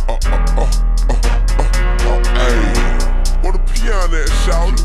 What a piano at, shawty?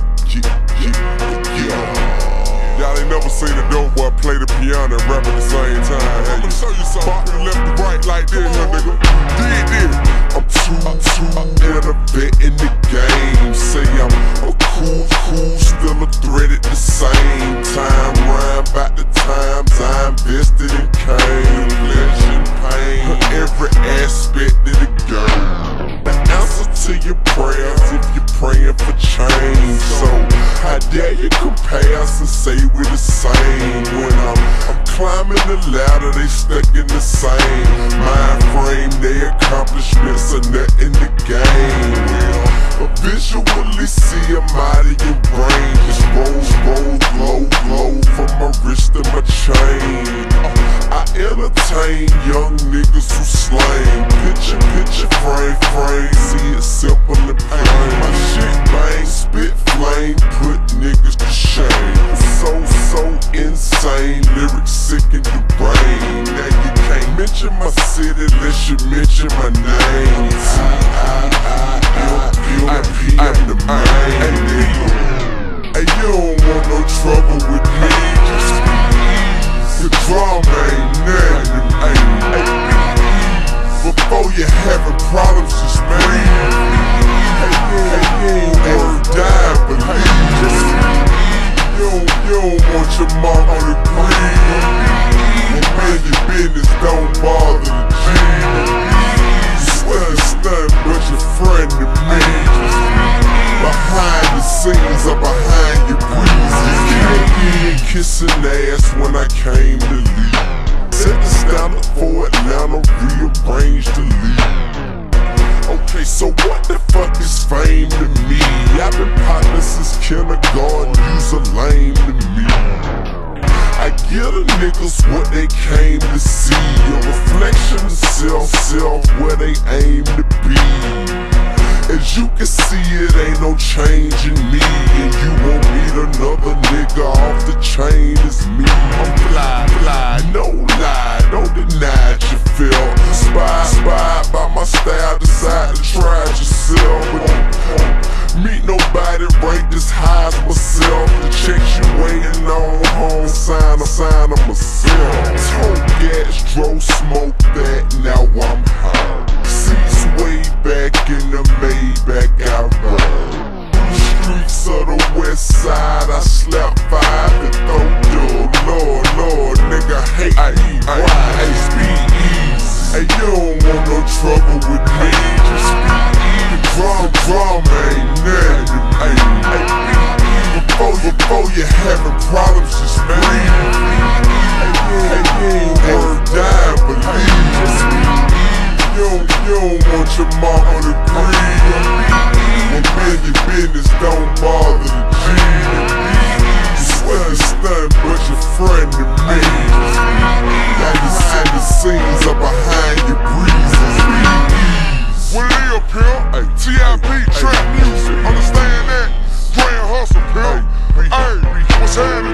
Y'all ain't never seen a dope boy play the piano and rap at the same time. I'ma show you something. Pop the left and right like this, young nigga. Dig. I'm too innovative in the game. Say I'm a cool, still a threat at the same time. Rhyme about the times I invested in cane, pleasure and pain, every aspect of the game. The answer to your prayers if you're praying for change. So how dare you compare us and say we're the same? When I'm climbing the ladder, they stuck in the same mind frame. Their accomplishments are nothing to gain. But visually see I'm out of your brain. Just roll, glow from my wrist to my chain. I entertain young niggas who slang. Picture, frame, see it simple and plain. My shit bang, spit flame, put niggas to shame. So insane, lyrics sick in the brain. Now you can't mention my city unless you mention my name. I'm the main nigga. Hey, you don't want no trouble with me, just the drama ain't nothing to me. Before you having problems, just breathe. Hey, you ain't worth dying, believe. You don't want your mama to grieve. And man, your business don't bother the G. You swear it's nothing but your friend to me. Behind the scenes or behind your breezes. Kissing ass when I came to leave. Set the standard for Atlanta, rearrange the lead. Okay, so what the fuck is fame to me? I've been partners since kindergarten, you's a lame to me. I give the niggas what they came to see, a reflection of self where they aim to be. As you can see, it ain't no change in me, and you won't meet another nigga off the chain as me. I'm fly, no lie, don't deny it, you feel inspired by my style, decide to try it yourself. Meet nobody rank this high as myself. The checks you waiting on home, sign of myself. Tote gas, drove smoke that, now I'm high. Seats way back in the Maybach I ride. The streets of the west side, I slap 5 and throw dude. Lord, nigga hate me. Why? Speed easy. Hey, you don't want no trouble with me, just speed easy. Drama ain't nothing to me. Before you having problems, just breathe. Hey, you ain't worth dying, believe. You don't want your mama to grieve. And man, your business don't bother the G. You swear it's nothing but your friend to me. Like you said, the scenes are behind your breezes. What it is, pimp? Hey, TIP, trap music. Understand that? Grand hustle, pimp. Hey, what's happening?